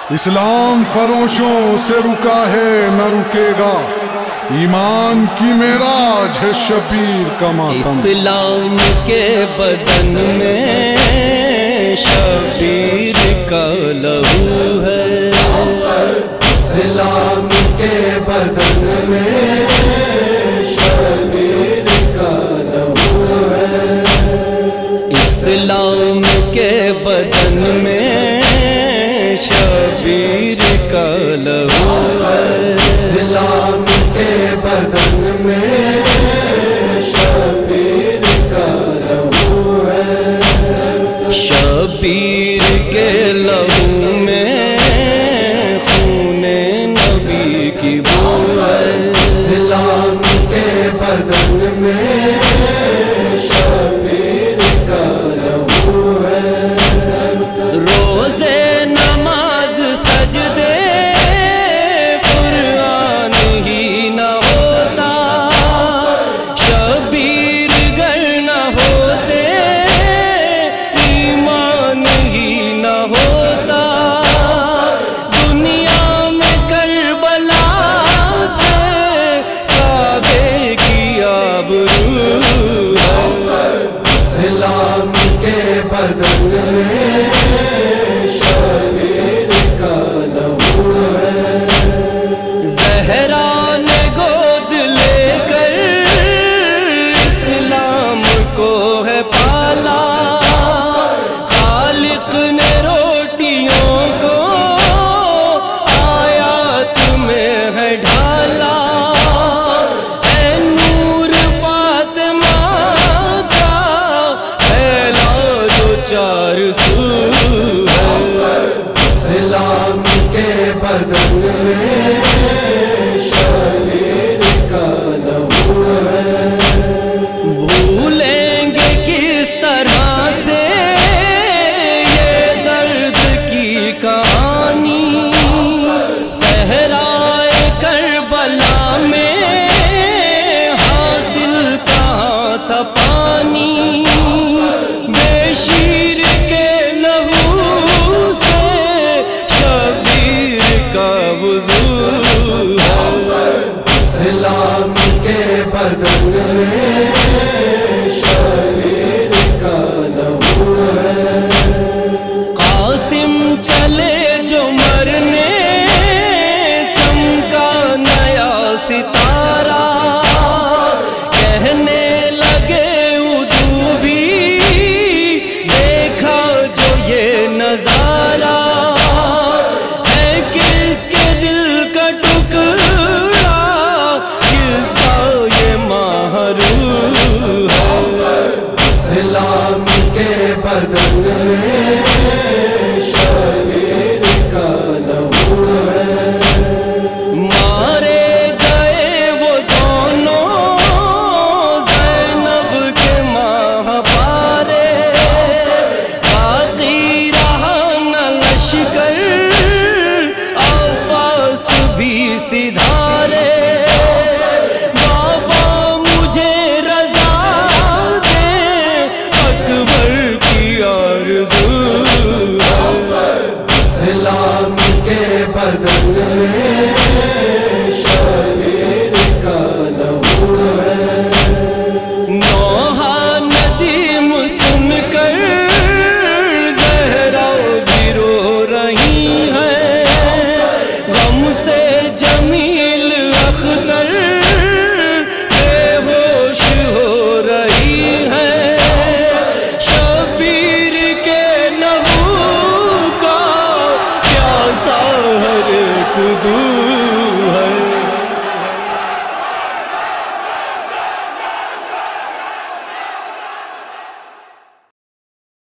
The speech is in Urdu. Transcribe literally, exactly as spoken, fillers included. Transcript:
اسلام فروشوں سے رکا ہے نہ رکے گا، ایمان کی معراج ہے شبیر کا ماتم۔ اسلام کے بدن میں شبیر کا لہو ہے، اسلام کے بدن میں شبیر کا لہو ہے، اسلام کے بدن میں شبیر کا لہو ہے، اسلام کے بدن میں شبیر کا لہو ہے، شبیر کے لہو میں خون نبی کی بو ہے، اسلام کے بدن میں شبیر کا لہو ہے، روزے نماز سجدے قرآن ہی نہ ہوتا، شبیر گر نہ ہوتے ایمان ہی نہ ہوتا، دنیا میں کربلا سے کعبے کی آبرو ہے، اسلام کے بدن میں شبیر کا لہو ہے، زہرا نے گود لے کر اسلام کو ہے پالا، خالق نے روٹیوں کو آیات میں ہے ڈھالا، اے نور فاطمہ کا پھیلا دو چار سو ہے، اسلام کے بدن میں شبیر کا لہو ہے، بھولیں گے کس طرح سے یہ درد کی کہانی، صحرائے کربلا میں حاصل کہاں تھا پانی، بے شیر کے لہو سے شبیر کا وضو ہے، اسلام کے بدن میں شبیر کا لہو ہے، قاسم چلے جو مرنے چمکا نیا ستارہ، کہنے لگے ادو بھی دیکھا جو یہ نظارہ، ہے کس کے دل کا ٹکڑا کس کا یہ محروم ہے، اسلام کے بدن میں شبیر کا لہو ہے، مارے گئے وہ دونوں زینب کے ماں پارے، باقی رہا نہ لشکر عباس بھی سدھارے، بابا مجھے رضا دے اکبر کی آرزو ہے، اسلام کے بدن میں شبیر کا لہو ہے، نوحہ ندیم سن کر زہرا بھی رو رہی ہے، غم سے جمیل اختر